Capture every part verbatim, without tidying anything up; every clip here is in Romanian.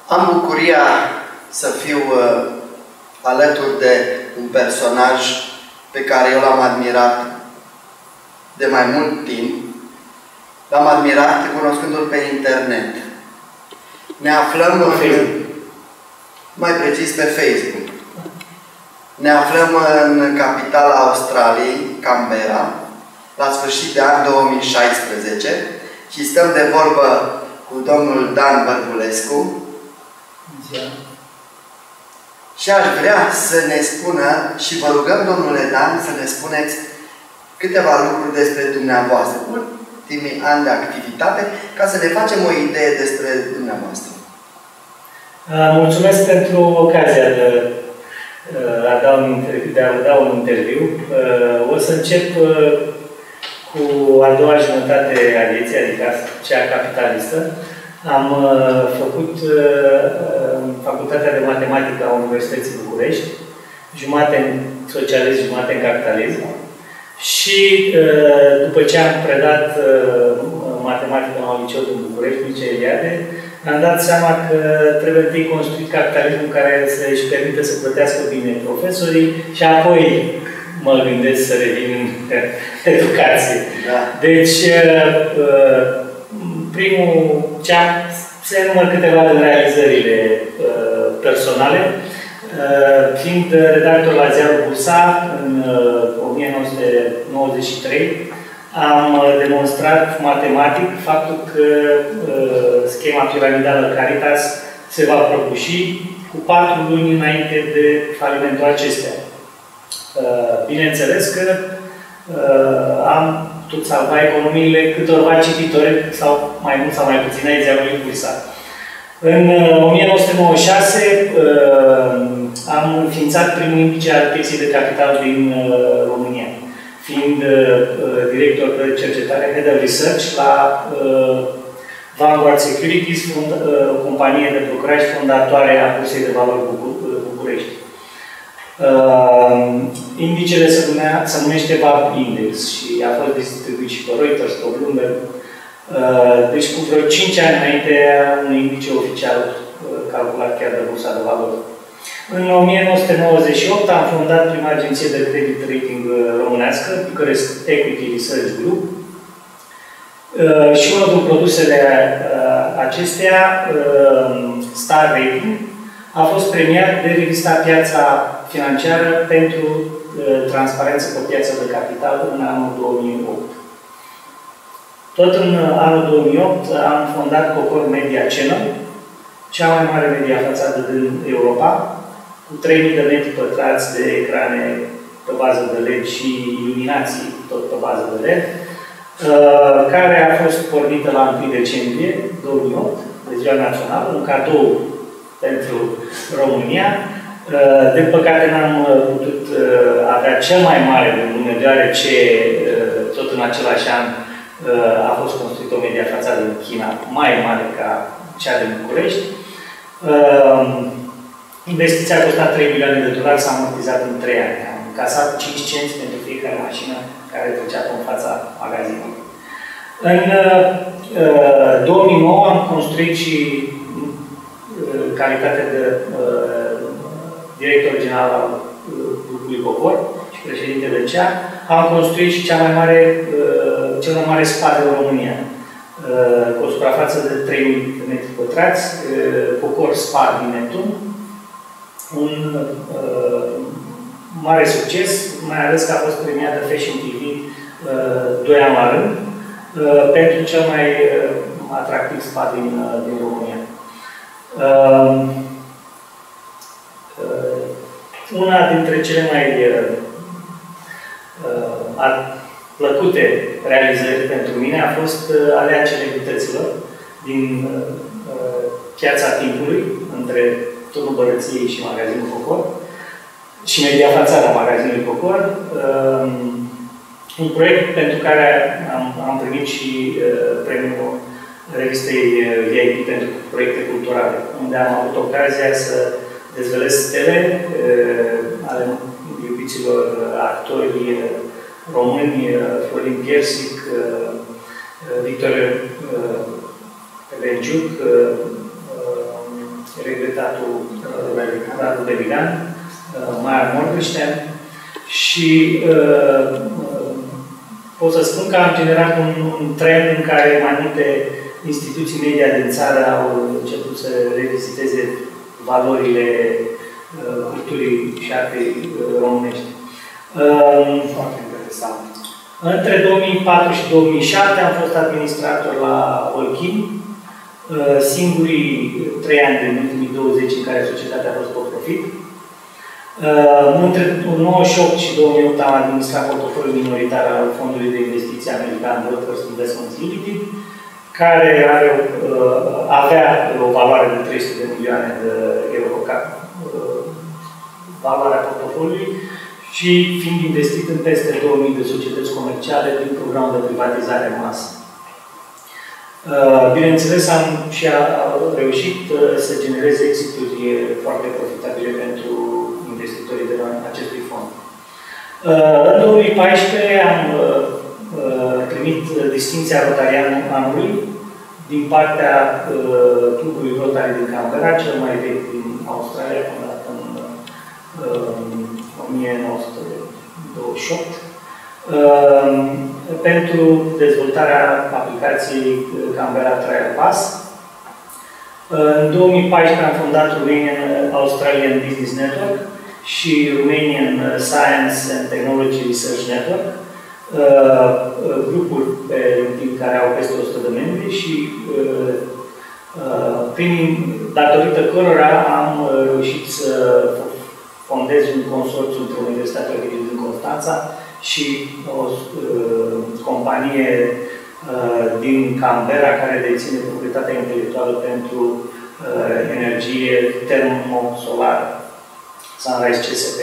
Am bucuria să fiu uh, alături de un personaj pe care eu l-am admirat de mai mult timp. L-am admirat cunoscându-l pe internet. Ne aflăm, în, mai precis pe Facebook. Ne aflăm în capitala Australiei, Canberra, la sfârșit de an două mii șaisprezece și stăm de vorbă cu domnul Dan Barbulescu. Și aș vrea să ne spună, și vă rugăm, domnule Dan, să ne spuneți câteva lucruri despre dumneavoastră, ultimii ani de activitate, ca să ne facem o idee despre dumneavoastră. Mulțumesc pentru ocazia de a da un interviu, de a da un interviu. O să încep cu a doua jumătate a vieții, adică cea capitalistă. Am făcut facultatea de matematică a Universității București, jumate în socialism, jumate în capitalism. Și după ce am predat matematică la un liceu din București, Mircea Eliade, am dat seama că trebuie întâi construit capitalismul care să-și permite să plătească bine profesorii și apoi mă gândesc să revin în educație. Da. Deci, primul, cea, se număr câteva din realizările personale. Fiind redactor la ziarul Bursa, în o mie nouă sute nouăzeci și trei, am demonstrat matematic faptul că uh, schema piramidală Caritas se va prăbuși cu patru luni înainte de falimentul acestea. Uh, bineînțeles că uh, am putut salva economiile câtorva cititori, sau mai mult sau mai puțin ai ziarului Bursa. În o mie nouă sute nouăzeci și șase uh, am înființat primul indice al pieței de capital din uh, România, fiind uh, director de cercetare, Head of Research, la uh, Vanguard Securities, fund, uh, o companie de brocuraj fondatoare a Bursei de Valori Bucur București. Uh, indicele se, numea, se numește Barbulescu și a fost distribuit și pe Reuters, pe Bloomberg. Uh, deci cu vreo cinci ani înainte un indice oficial uh, calculat chiar de Bursa de Valori. În o mie nouă sute nouăzeci și opt am fondat prima agenție de credit rating românească, Bucharest Equity Research Group. Uh, și unul din produsele uh, acestea, uh, Star Rating, a fost premiat de revista Piața Financiară pentru uh, transparență pe piața de capital în anul două mii opt. Tot în anul două mii opt am fondat Cocor Media Channel, cea mai mare media fațadă din Europa, cu trei mii de metri pătrați de ecrane pe bază de L E D și iluminații tot pe bază de L E D, care a fost pornită la întâi decembrie două mii opt, de Ziua Națională, un cadou pentru România. Din păcate n-am putut avea cel mai mare din lume, deoarece tot în același an a fost construită o media fațadă în China mai mare ca cea din București. Investiția a costat trei milioane de dolari, s-a amortizat în trei ani. Am încasat cinci cenți pentru fiecare mașină care trecea în fața magazinului. În uh, două mii nouă am construit și uh, calitate de uh, director general al grupului Cocor și președinte de C E A, am construit și cea mai mare, uh, cel mai mare spa din România, uh, cu o suprafață de trei mii de metri pătrați, uh, Cocor Spa din Neptun. Un uh, mare succes, mai ales că a fost premiat de Fashion T V uh, doi ani la rând, uh, pentru cel mai uh, atractiv spa din, uh, din România. Uh, uh, una dintre cele mai uh, uh, plăcute realizări pentru mine a fost uh, alea celebrităților din uh, Piața Timpului, între Turnul Bărăției și Magazinul Cocor, și media fațada magazinului Cocor. Um, un proiect pentru care am, am primit și uh, premiul revistei V I P pentru proiecte culturale, unde am avut ocazia să dezvălez stele uh, ale iubiților actori uh, români, uh, Florin Piersic, uh, Victor uh, Regiuc, uh, Berigan, Maier Morgenstern, și uh, uh, pot să spun că am generat un, un trend în care mai multe instituții media din țară au început să reviziteze valorile uh, culturii și artei uh, românești. Uh, Foarte interesant. Între două mii patru și două mii șapte am fost administrator la Olchin, uh, singurii trei ani din ultimii douăzeci în care societatea a fost pe profit. Uh, între nouăzeci și opt și două mii opt am administrat portofoliul minoritar al Fondului de Investiții American Brokers Investments Limited, care are, uh, avea o valoare de trei sute de milioane de euro ca uh, valoarea portofoliului și fiind investit în peste două mii de societăți comerciale din programul de privatizare în masă. Uh, bineînțeles, am și a, a reușit uh, să genereze exituri foarte profitabile pentru investitorii de la acestui fond. Uh, în două mii paisprezece am uh, primit distinția Rotarian anului din partea uh, clubului Rotary din Canberra, cel mai vechi din Australia, fondat în uh, o mie nouă sute douăzeci și opt, uh, pentru dezvoltarea aplicației Canberra Trial Pass. În două mii paisprezece am fondat Romanian Australian Business Network și Romanian Science and Technology Research Network, uh, grupuri pe LinkedIn care au peste o sută de membri și uh, uh, prin, datorită cărora am reușit să fondez un consorțiu între Universitatea Ovidiu din Constanța și o uh, companie uh, din Canberra care deține proprietatea intelectuală pentru uh, energie termosolară, Sunrise C S P.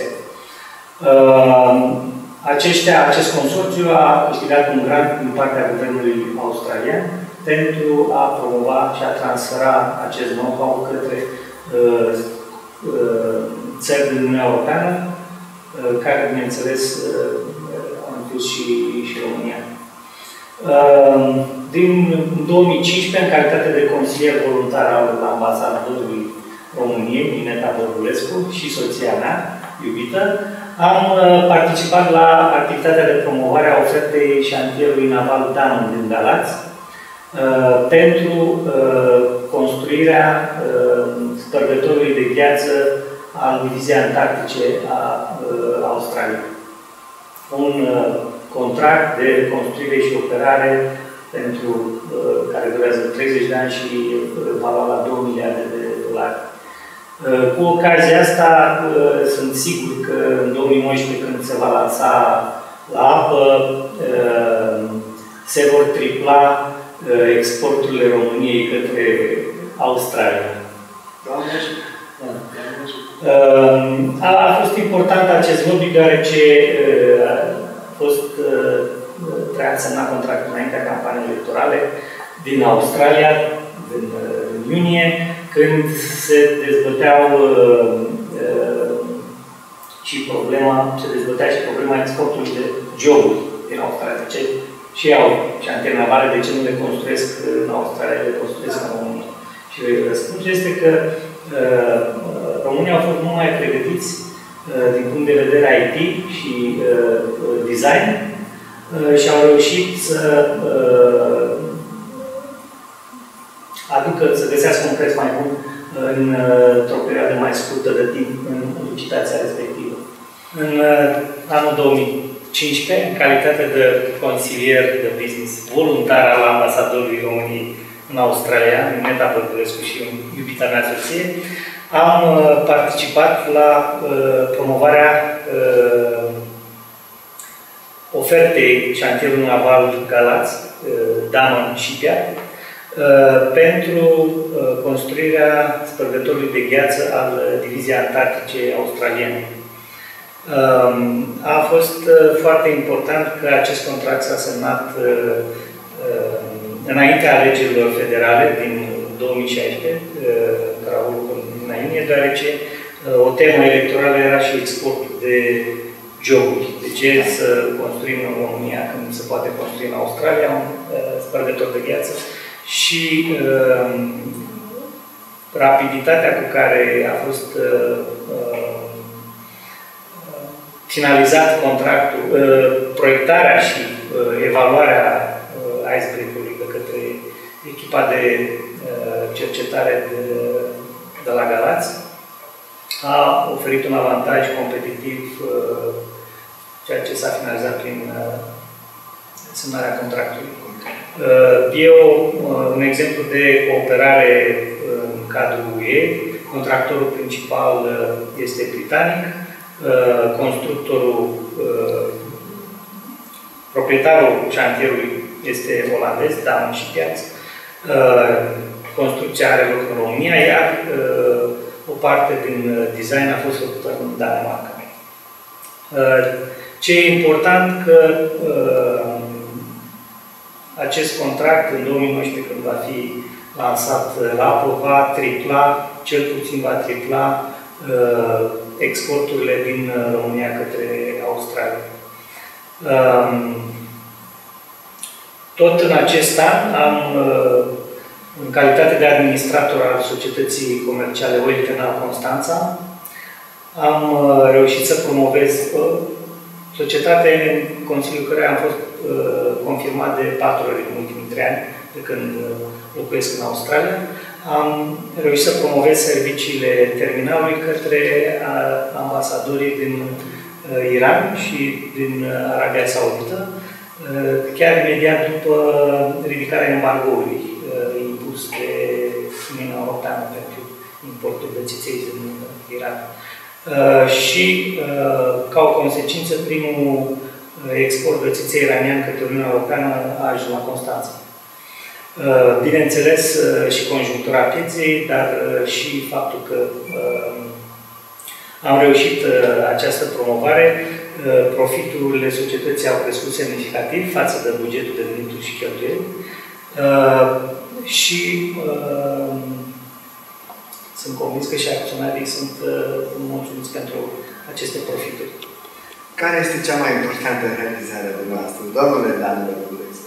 Uh, aceștia, acest consorțiu a câștigat un grant din partea Guvernului australian pentru a promova și a transfera acest know-how către uh, uh, țări din Uniunea Europeană, uh, care, bineînțeles, uh, au inclus și, și România. Uh, din două mii cincisprezece, în calitate de consilier voluntar al ambasadorului României, Mineta Barbulescu, și soția mea, iubită, am participat la activitatea de promovare a ofertei șantierului naval Danon din Galați pentru construirea spărgătorului de gheață al Diviziei Antarctice a Australiei. Un contract de construire și operare pentru care durează treizeci de ani și valoarea la două miliarde de dolari. Cu ocazia asta, sunt sigur că în două mii nouăsprezece, când se va lansa la apă, se vor tripla exporturile României către Australia. A, a fost important acest lobby, deoarece a fost trebuia să semna contractul înaintea campaniei electorale din Australia, în, în iunie, când se dezbăteau uh, uh, și problema, se dezbătea și problema exportului de joburi din Australia. De ce și au șantiere navale, de ce nu le construiesc în Australia, le construiesc în România? Și răspunsul este că uh, România au fost mult mai pregătiți uh, din punct de vedere I T și uh, design uh, și au reușit să uh, aducă, să găsească un preț mai bun într-o perioadă mai scurtă de timp în licitația respectivă. În anul două mii cincisprezece, în calitate de consilier de business voluntar al ambasadorului României în Australia, Mineta Barbulescu și iubita mea soție, am participat la promovarea ofertei șantierului naval Galați, Danon Shipyard, pentru construirea spărgătorului de gheață al Diviziei Antarctice australiene. A fost foarte important că acest contract s-a semnat înaintea alegerilor federale din două mii șaisprezece, care au avut în iunie, deoarece o temă electorală era și exportul de joburi. De ce să construim în România când se poate construi în Australia un spărgător de gheață? Și uh, rapiditatea cu care a fost uh, finalizat contractul, proiectarea și evaluarea iceberg-ului de către echipa de cercetare de, de la Galați, a oferit un avantaj competitiv, ceea ce s-a finalizat prin semnarea contractului. E o, un exemplu de cooperare în cadrul U E. Contractorul principal este britanic, constructorul, proprietarul șantierului este olandez, Damen și Piață. Construcția are loc în România, iar o parte din design a fost făcută în Danemarca. Ce e important că acest contract, în două mii nouăsprezece, când va fi lansat la apă, va tripla, cel puțin va tripla uh, exporturile din România către Australia. Um, tot în acest an am, uh, în calitate de administrator al societății comerciale Oil Canal Constanța, am uh, reușit să promovez uh, societatea în Consiliul care am fost uh, confirmat de patru ori în ultimii trei ani, de când uh, locuiesc în Australia. Am reușit să promovez serviciile terminalului către uh, ambasadorii din uh, Iran și din uh, Arabia Saudită, uh, chiar imediat după ridicarea embargoului uh, impus de Uniunea Europeană pentru importul de țiței din uh, Iran. Uh, și, uh, ca o consecință, primul export de țiței iranian către Uniunea Europeană a ajuns la Constanța. Uh, bineînțeles, uh, și conjunctura pieței, dar uh, și faptul că uh, am reușit uh, această promovare, uh, profiturile societății au crescut semnificativ față de bugetul de venituri și cheltuieli uh, și uh, sunt convins că și acționarii sunt uh, mulțumiți pentru aceste profituri. Care este cea mai importantă realizare de noastră, domnule Dan Barbulescu?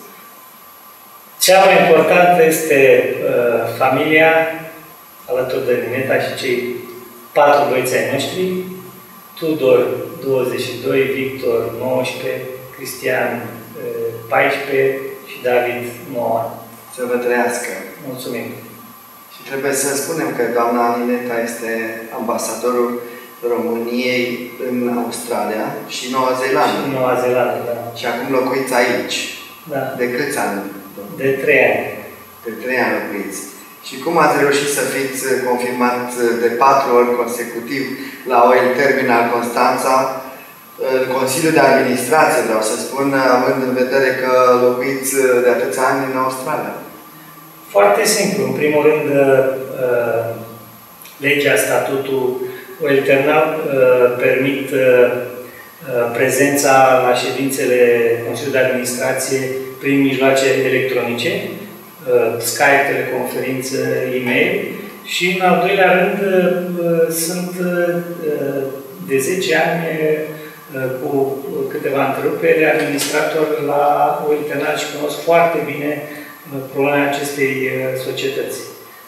Cea mai importantă este uh, familia, alături de Nineta și cei patru băieți ai noștri, Tudor, douăzeci și doi, Victor, nouăsprezece, Cristian, uh, paisprezece și David, nouă ani. Să vă trăiască! Mulțumim! Și trebuie să spunem că doamna Nineta este ambasadorul României în Australia și Noua Zeelandă. Și Noua Zeelandă, da. Și acum locuiți aici. Da. De câți ani? De trei ani. De trei ani locuiți. Și cum ați reușit să fiți confirmat de patru ori consecutiv la Oil Terminal Constanța, în Consiliul de Administrație, vreau să spun, având în vedere că locuiți de atâția ani în Australia? Foarte simplu. În primul rând, legea, statutul Oil Terminal permit prezența la ședințele Consiliului de Administrație prin mijloace electronice, Skype, teleconferință, e-mail și, în al doilea rând, sunt de zece ani cu câteva întreruperi administrator la Oil Terminal și cunosc foarte bine problema acestei societăți.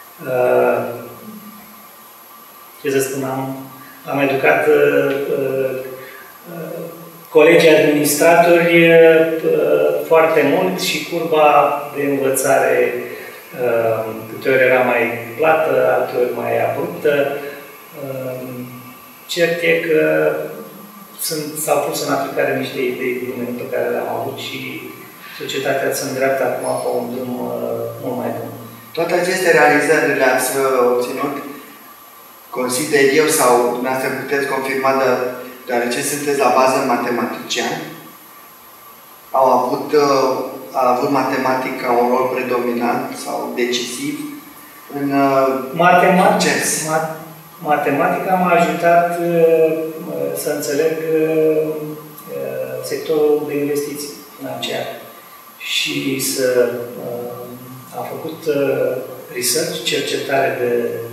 Ce să spun, am, am educat uh, uh, colegii administratori uh, foarte mult și curba de învățare uh, câte ori era mai plată, alteori mai abruptă. Uh, cert e că s-au pus în aplicare niște idei bune pe care le-am avut și societatea se îndreaptă acum pe un drum uh, mult mai bun. Toate aceste realizări le-ați obținut, consider eu, sau dumneavoastră puteți confirma, de, deoarece sunteți la bază matematician, au avut, a avut matematica un rol predominant sau decisiv în Matematic, mat, matematica m-a ajutat uh, să înțeleg uh, sectorul de investiții financiare și să uh, am făcut uh, research, cercetare de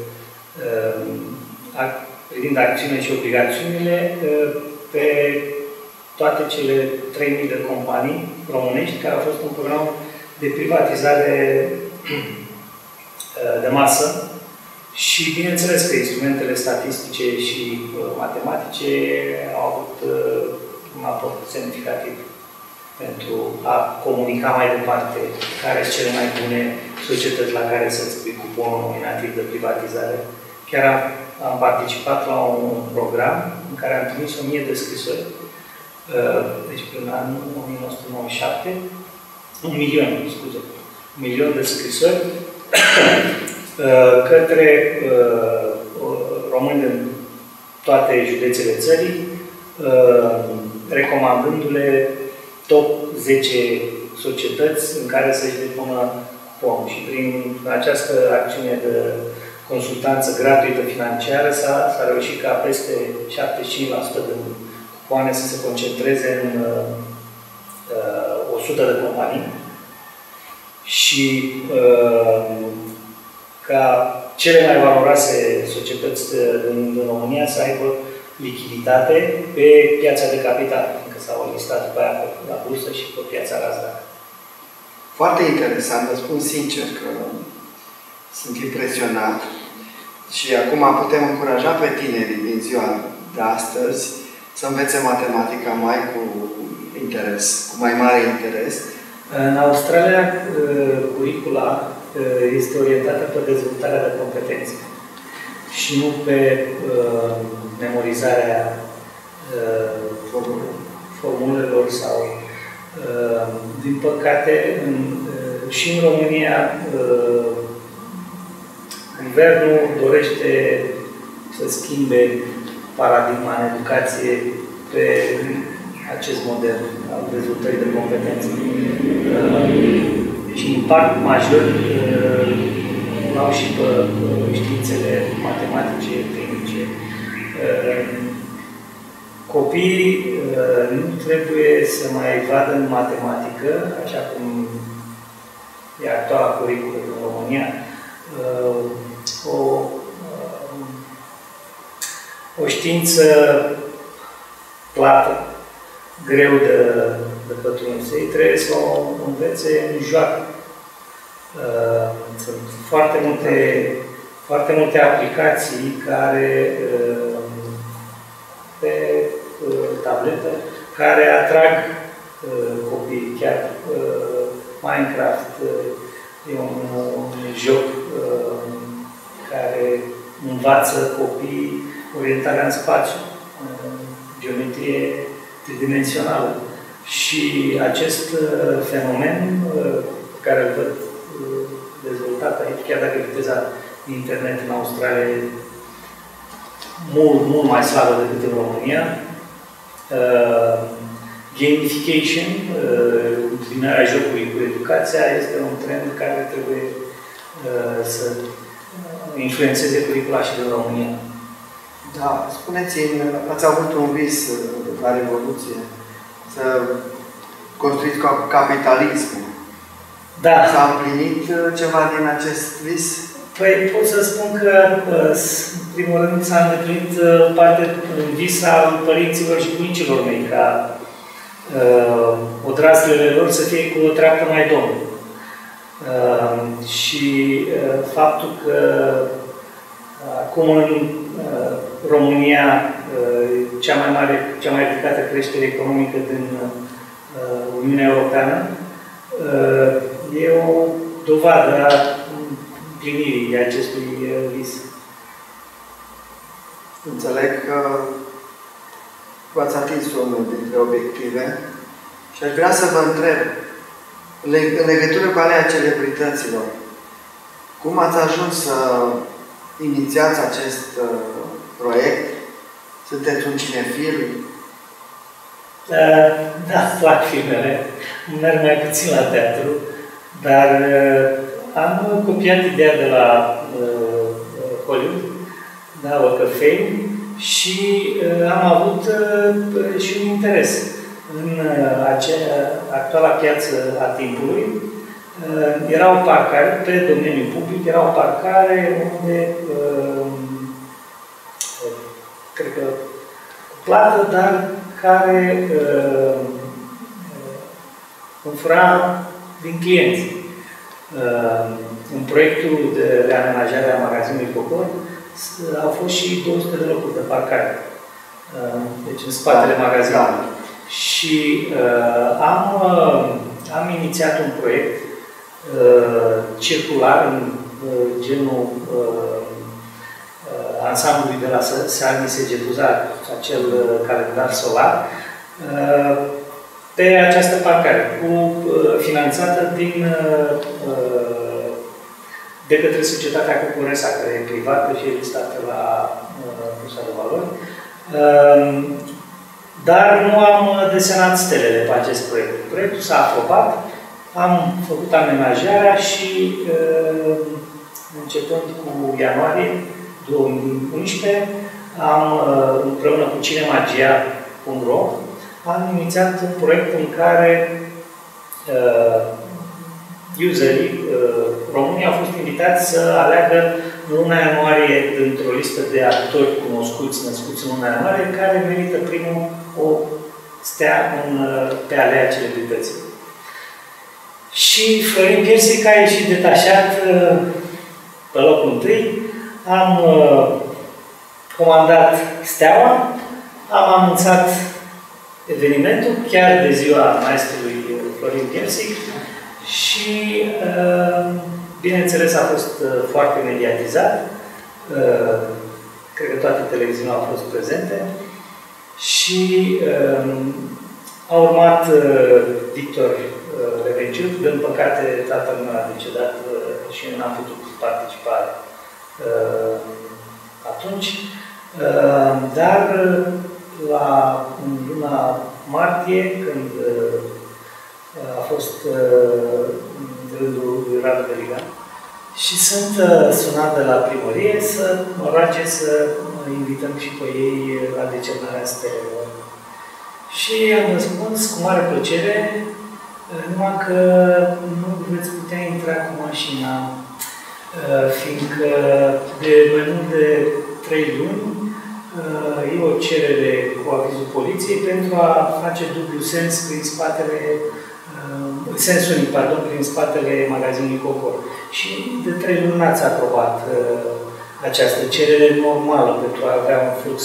privind acțiunile și obligațiunile pe toate cele trei mii de companii românești care au fost un program de privatizare de masă Și bineînțeles că instrumentele statistice și uh, matematice au avut uh, un aport semnificativ pentru a comunica mai departe care sunt cele mai bune societăți la care să-ți pui cuponul nominativ de privatizare. Chiar am, am participat la un program în care am trimis o mie de scrisori, uh, deci până în anul o mie nouă sute nouăzeci și șapte, un milion, scuze, un milion de scrisori către uh, români din toate județele țării, uh, recomandându-le top zece societăți în care să-și depună cuponul. Și prin această acțiune de consultanță gratuită financiară s-a reușit ca peste șaptezeci și cinci la sută din cupoane să se concentreze în uh, o sută de companii și uh, ca cele mai valoroase societăți din, din România să aibă lichiditate pe piața de capital, fiindcă s-au listat după aia la bursă și pe piața razdacă. Foarte interesant, vă spun sincer că sunt impresionat și acum putem încuraja pe tinerii din ziua de astăzi să învețe matematica mai cu interes, cu mai mare interes. În Australia, curicula este orientată pe dezvoltarea de competențe și nu pe uh, memorizarea uh, formulelor sau, uh, din păcate, în, uh, și în România, uh, guvernul dorește să schimbe paradigma în educație pe acest model al dezvoltării de competențe. Uh, și impact major uh, au și pe uh, științele matematice, tehnice. Uh, copiii uh, nu trebuie să mai vadă în matematică, așa cum e actuala curriculă în România, uh, o, uh, o știință plată, greu de, de pătruns. Ei trebuie să o învețe în joacă. Uh, sunt foarte multe, foarte multe aplicații care uh, pe uh, tabletă care atrag uh, copiii. Chiar uh, Minecraft uh, e un, un joc uh, care învață copiii orientarea în spațiu, uh, geometrie tridimensională. Și acest uh, fenomen uh, pe care îl văd uh, dezvoltat aici, chiar dacă viteza internet în Australia e mult, mult mai slabă decât în România, uh, gamification, uh, utilizarea jocului cu educația, este un trend care trebuie uh, să influențeze curicula și din România. Da, spuneți-mi, ați avut un vis la Revoluție, să construiți capitalismul. Da. S-a împlinit ceva din acest vis? Păi pot să spun că, în primul rând, s-a îndeplinit parte în vis al părinților și bunicilor mei, ca uh, odrazlele lor să fie cu o treaptă mai domnă. Uh, și uh, faptul că acum în uh, România uh, cea mai mare, cea mai ridicată creștere economică din uh, Uniunea Europeană, uh, e o dovadă a împlinirii acestui uh, vis. Înțeleg că v-ați atins unul dintre obiective și aș vrea să vă întreb, în legătură cu alea celebrităților, cum ați ajuns să inițiați acest uh, proiect? Sunteți un cinefil? Uh, da, plac filmele. Merg mai puțin la teatru, dar uh, am copiat ideea de la uh, Hollywood, da, Walk of Fame, și uh, am avut uh, și un interes în uh, acea actuala piață a timpului. Uh, era o parcare pe domeniul public, era o parcare unde uh, cred că plată, dar care uh, înfura din clienți. Uh, în proiectul de reamenajare a magazinului Cocor au fost și două sute de locuri de parcare. Uh, deci în spatele da, magazinului. Da. Și uh, am, uh, am inițiat un proiect uh, circular în uh, genul uh, uh, ansamblului de la Sani Segetuzar, acel uh, calendar solar, uh, pe această parcare, cu, uh, finanțată din, uh, de către societatea Cucuresa, care e privată și e listată la uh, Bursa de Valori. Uh, dar nu am desenat stelele pe acest proiect. Proiectul s-a aprobat, am făcut amenajarea și uh, începând cu ianuarie două mii unsprezece, am, uh, împreună cu cinemagia punct ro, am inițiat un proiect în care uh, userii uh, românii au fost invitați să aleagă în luna ianuarie, dintr-o listă de actori cunoscuți, născuți în luna ianuarie, care merită primul o stea în, pe alea celebrității. Și Florin Piersic a ieșit detașat pe locul întâi. Am uh, comandat steaua, am anunțat evenimentul chiar de ziua maestrului Florin Piersic și, uh, bineînțeles, a fost uh, foarte mediatizat. Uh, cred că toate televiziunile au fost prezente. Și uh, a urmat uh, Victor uh, Revenciu, din păcate tatăl meu a decedat uh, și nu am putut participa uh, atunci. Uh, dar uh, la în luna martie, când uh, a fost uh, rândul lui Radu Deligan, și sunt uh, sunat de la primărie să mă roage să invităm și pe ei la decernarea stelelor. Și am răspuns cu mare plăcere, numai că nu veți putea intra cu mașina, fiindcă de mai mult de trei luni e o cerere cu avizul poliției pentru a face dublu sens prin spatele, sens unic, pardon, prin spatele magazinului Cocor. Și de trei luni n-ați aprobat această cerere normală pentru a avea un flux,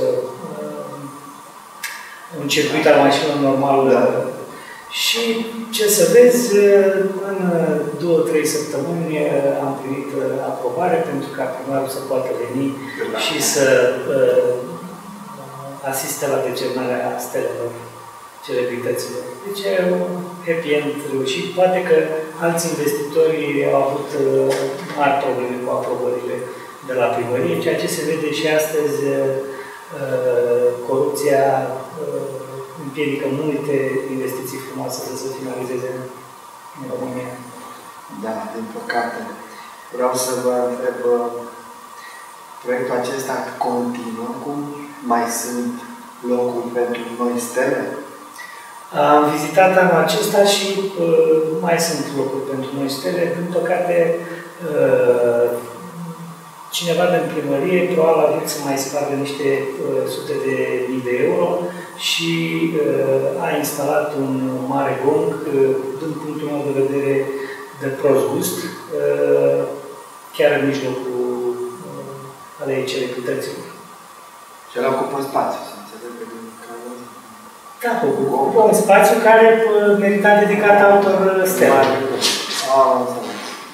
un circuit al mașinilor normal. Da. Și ce să vezi, în două, trei săptămâni am primit aprobare pentru ca primarul să poată veni da. și să uh, asiste la decernarea stelelor celebrităților. Deci e un happy end reușit. Poate că alți investitori au avut uh, mari probleme cu aprobările de la primărie, ceea ce se vede și astăzi, uh, corupția uh, împiedică multe investiții frumoase să se finalizeze în România. Da, din păcate. Vreau să vă întreb, proiectul acesta continuă? Cum mai sunt locuri pentru noi stele? Am vizitat anul acesta și uh, mai sunt locuri pentru noi stele. Din păcate, uh, cineva din primărie probabil a vrut să mai spargă niște uh, sute de mii de euro și uh, a instalat un mare gong, uh, din punctul meu de vedere, de prost gust, uh, chiar în mijlocul uh, alei celebrităților. Și el ocupă spațiu, să înțeleg că din care... Da, ocupă un spațiu care uh, merita dedicat altor stele. Ah, înțeleg.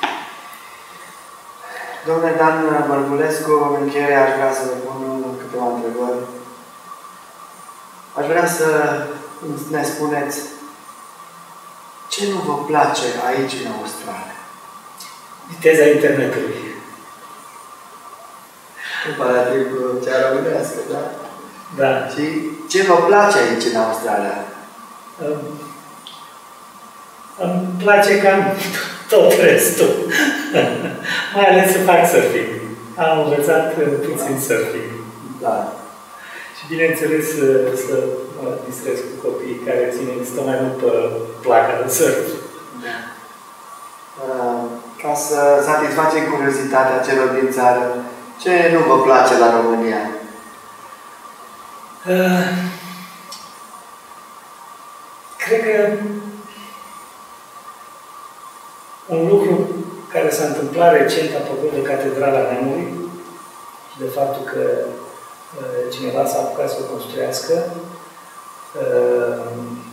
Domnule Dan Barbulescu, în încheiere aș vrea să vă pun câteva întrebări. Aș vrea să ne spuneți ce nu vă place aici în Australia? Viteza internetului. Comparativ cu cea românească, da? Da. Și ce vă place aici în Australia? Um, îmi place cam tot restul. Mai ales să fac surfing. Am învățat puțin surfing. Da. Și bineînțeles să mă distrez cu copiii care țin stă mai mult pe placa de surf. Da. Uh, ca să satisfacem curiozitatea celor din țară, ce nu vă place la România? Uh, cred că un lucru care care s-a întâmplat recent apropo de Catedrala Neamului și de faptul că uh, cineva s-a apucat să o construiască uh,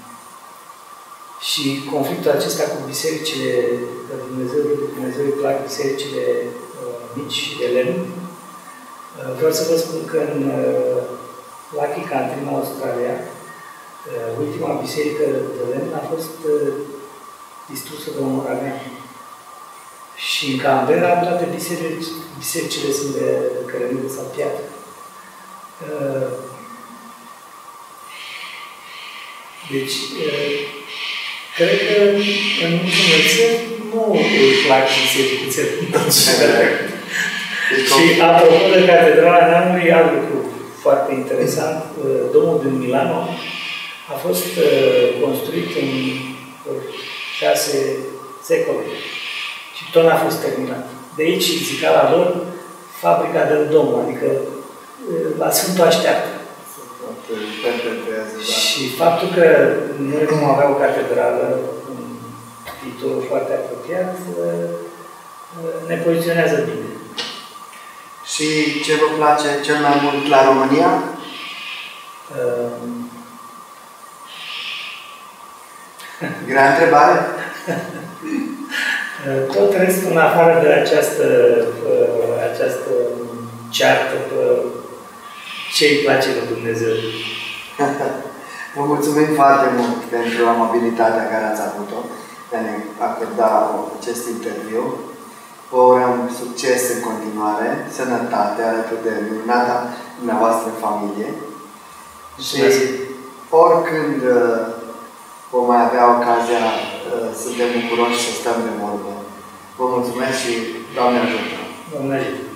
și conflictul acesta cu bisericile, că Dumnezeu, Dumnezeu îi plac bisericile uh, mici de lemn. Uh, vreau să vă spun că în uh, Lucky Country, în Australia, uh, ultima biserică de lemn a fost uh, distrusă de un uragan. Și în Canberra toate biserici, bisericile sunt de cărămidă sau piatră. Uh, deci, uh, cred că în ultimele țări nu îi plac bisericile mici. Și apropo de Catedrala Neamului, alt lucru foarte interesant. Domul din Milano a fost construit în șase secole și tot n-a fost terminat. De aici zica la lor fabrica del Domo, adică la Sfântul așteaptă. Și faptul că noi vom avea o catedrală în viitorul foarte apropiat ne poziționează bine. Și ce vă place cel mai mult la România? Uh... Grea întrebare? Tot restul, în afară de această, această ceartă pe ce îi place lui Dumnezeu. Vă mulțumim foarte mult pentru amabilitatea care ați avut-o de a ne acorda acest interviu. Vă urăm succes în continuare, sănătate alături de minunata dumneavoastră familie. Și oricând vom mai avea ocazia, suntem bucuroși să stăm de vorbă. Vă mulțumesc și Doamne ajută! Doamne ajută!